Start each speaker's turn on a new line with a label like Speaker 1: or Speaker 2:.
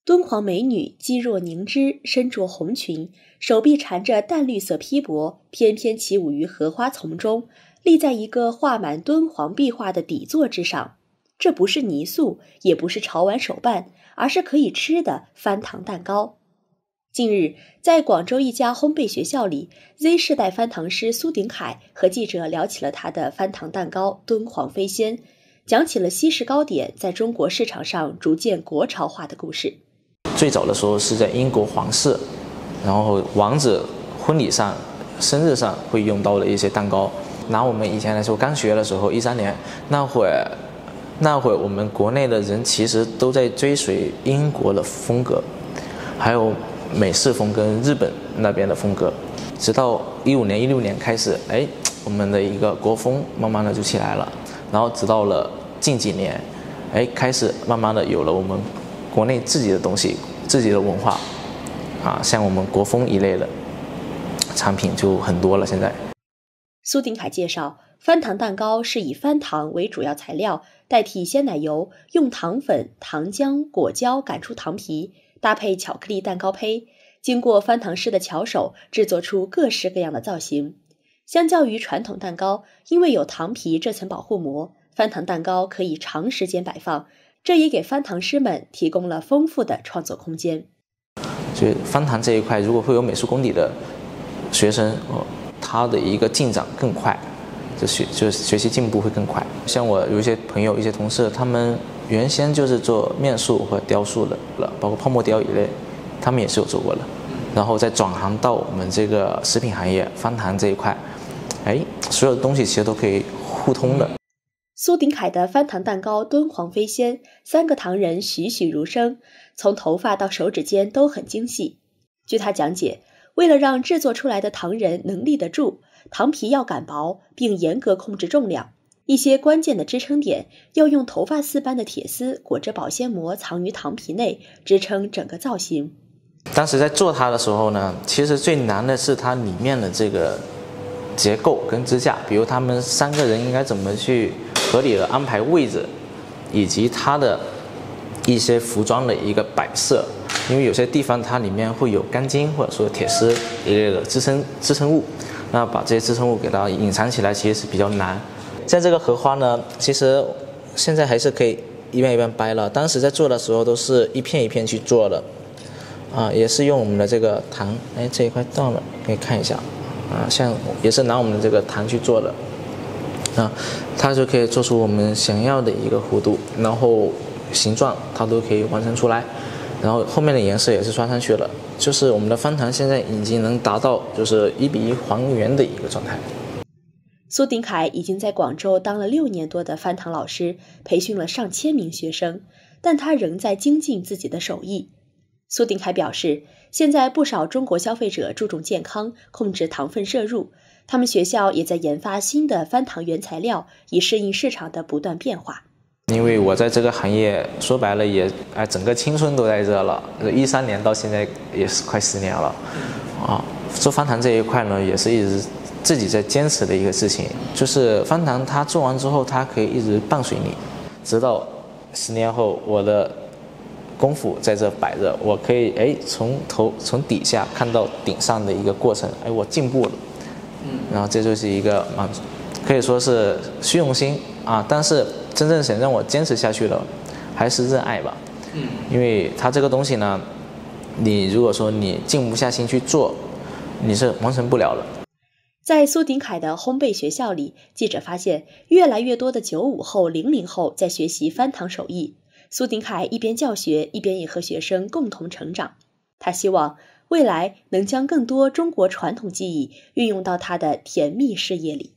Speaker 1: 敦煌美女肌若凝脂，身着红裙，手臂缠着淡绿色披帛，翩翩起舞于荷花丛中，立在一个画满敦煌壁画的底座之上。这不是泥塑，也不是潮玩手办，而是可以吃的翻糖蛋糕。近日，在广州一家烘焙学校里 ，Z 世代翻糖师苏鼎凯和记者聊起了他的翻糖蛋糕敦煌飞仙，讲起了西式糕点在中国市场上逐渐国潮化的故事。
Speaker 2: 最早的时候是在英国皇室，然后王子婚礼上、生日上会用到的一些蛋糕。拿我们以前来说，刚学的时候，13年那会儿我们国内的人其实都在追随英国的风格，还有美式风跟日本那边的风格。直到15年、16年开始，我们的一个国风慢慢的就起来了。然后直到了近几年，开始慢慢的有了我们国内自己的东西，自己的文化，像我们国风一类的产品就很多了。现在，
Speaker 1: 苏鼎凯介绍，翻糖蛋糕是以翻糖为主要材料，代替鲜奶油，用糖粉、糖浆、果胶擀出糖皮，搭配巧克力蛋糕胚，经过翻糖师的巧手制作出各式各样的造型。相较于传统蛋糕，因为有糖皮这层保护膜，翻糖蛋糕可以长时间摆放，这也给翻糖师们提供了丰富的创作空间。
Speaker 2: 所以翻糖这一块，如果会有美术功底的学生，他的一个进展更快，就学习进步会更快。像我有一些朋友、一些同事，他们原先就是做面塑或雕塑的，包括泡沫雕一类，他们也是有做过的。然后再转行到我们这个食品行业翻糖这一块，所有的东西其实都可以互通的。
Speaker 1: 苏鼎凯的翻糖蛋糕敦煌飞仙，3个糖人栩栩如生，从头发到手指尖都很精细。据他讲解，为了让制作出来的糖人能立得住，糖皮要擀薄，并严格控制重量。一些关键的支撑点要用头发丝般的铁丝裹着保鲜膜藏于糖皮内，支撑整个造型。
Speaker 2: 当时在做它的时候呢，其实最难的是它里面的这个结构跟支架，比如他们3个人应该怎么去合理的安排位置，以及它的一些服装的一个摆设。因为有些地方它里面会有钢筋或者说铁丝一类的支撑物，那把这些支撑物给它隐藏起来其实是比较难。像这个荷花呢，其实现在还是可以一边一边掰了，当时在做的时候都是一片一片去做的，也是用我们的这个糖，这一块断了，可以看一下，像也是拿我们的这个糖去做的，它就可以做出我们想要的一个弧度，然后形状它都可以完成出来。然后后面的颜色也是刷上去了，就是我们的翻糖现在已经能达到就是1:1还原的一个状态。
Speaker 1: 苏鼎凯已经在广州当了6年多的翻糖老师，培训了上千名学生，但他仍在精进自己的手艺。苏鼎凯表示，现在不少中国消费者注重健康，控制糖分摄入，他们学校也在研发新的翻糖原材料，以适应市场的不断变化。
Speaker 2: 因为我在这个行业说白了也整个青春都在这了，13年到现在也是快10年了，做翻糖这一块呢也是一直自己在坚持的一个事情，就是翻糖它做完之后它可以一直伴随你，直到10年后我的功夫在这摆着，我可以从底下看到顶上的一个过程，我进步了，然后这就是一个可以说是虚荣心但是真正想让我坚持下去的还是热爱吧。因为它这个东西呢，你如果说你静不下心去做，你是完成不了的。
Speaker 1: 在苏鼎凯的烘焙学校里，记者发现越来越多的95后、00后在学习翻糖手艺。苏鼎凯一边教学，一边也和学生共同成长。他希望未来能将更多中国传统技艺运用到他的甜蜜事业里。